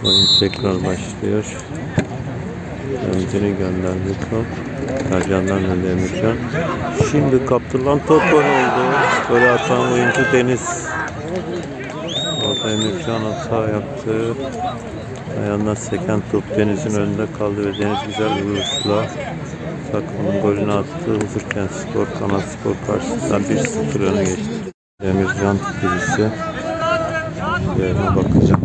Oyun tekrar başlıyor. Ömrünü gönderdi top. Ercan'dan önde Emircan. Şimdi kaptırılan top gol oldu. Golü atan oyuncu Deniz. Orada Emircan hata yaptı. Ayağından seken top Deniz'in önünde kaldı ve Deniz güzel bir vuruşla takımın golünü attı. Huzurkent Spor, Kanat Spor karşısında 1-0 öne geçti. Emircan birisi. Yerine bakacağım.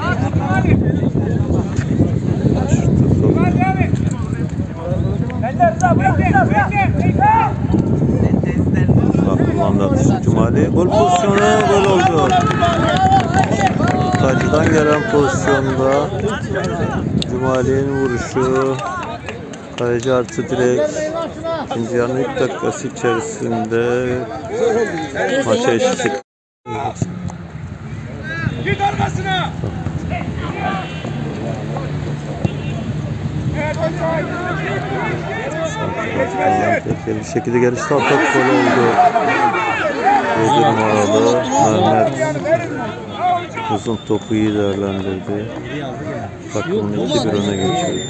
Kullandı atışı Cumali. Gol pozisyonu, gol oldu. Tacı'dan gelen pozisyonda Cumali'nin vuruşu. Kaleci artı direkt ikinci yarının ilk dakikası içerisinde maça eşitlik. Git arkasına. Tehlikeli bir şekilde gelişti. Top gol oldu. 7 numaralı Mehmet uzun topu iyi değerlendirdi. Takımın 2-1 öne geçirdi.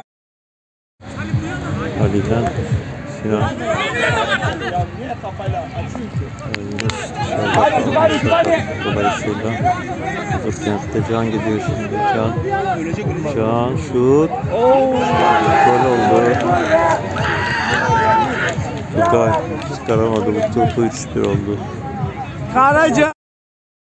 Ali'den Sinan. Dolayısıyla Huzurkent'te Can gidiyor şimdi. Can şut. Gol oldu. Tugay çıkaramadı. Bu topu 3-1 oldu. Karaca.